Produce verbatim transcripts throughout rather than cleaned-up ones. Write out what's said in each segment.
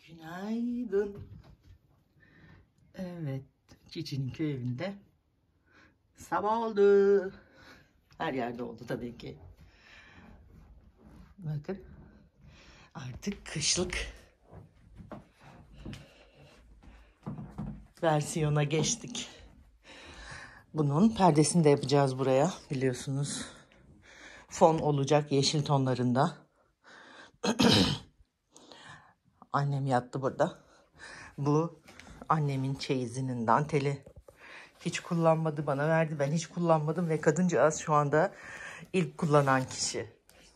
Günaydın. Evet, Cici'nin köyünde sabah oldu. Her yerde oldu tabii ki. Bakın, artık kışlık versiyona geçtik. Bunun perdesini de yapacağız buraya, biliyorsunuz. Fon olacak yeşil tonlarında. Annem yattı burada. Bu annemin çeyizinin danteli. Hiç kullanmadı, bana verdi. Ben hiç kullanmadım ve kadıncağız şu anda ilk kullanan kişi.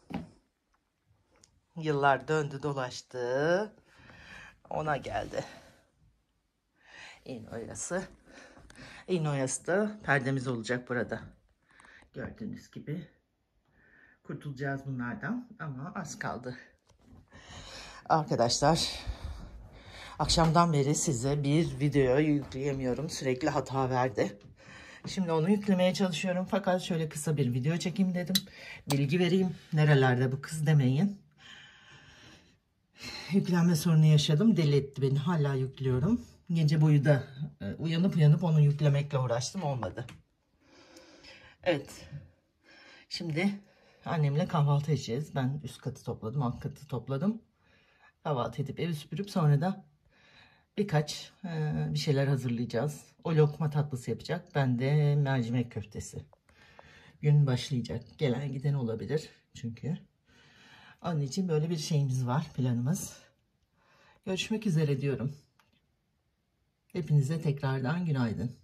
Yıllar döndü dolaştı. Ona geldi. İnoyası. İnoyası da perdemiz olacak burada. Gördüğünüz gibi. Kurtulacağız bunlardan ama az kaldı. Arkadaşlar, akşamdan beri size bir video yükleyemiyorum. Sürekli hata verdi. Şimdi onu yüklemeye çalışıyorum. Fakat şöyle kısa bir video çekeyim dedim. Bilgi vereyim. Nerelerde bu kız demeyin. Yüklenme sorunu yaşadım. Deli etti beni. Hala yüklüyorum. Gece boyu da uyanıp uyanıp onu yüklemekle uğraştım. Olmadı. Evet. Şimdi annemle kahvaltı edeceğiz. Ben üst katı topladım. Alt katı topladım. Kahvaltı edip evi süpürüp sonra da birkaç e, bir şeyler hazırlayacağız. O lokma tatlısı yapacak. Ben de mercimek köftesi. Gün başlayacak. Gelen giden olabilir. Çünkü onun için böyle bir şeyimiz var. Planımız. Görüşmek üzere diyorum. Hepinize tekrardan günaydın.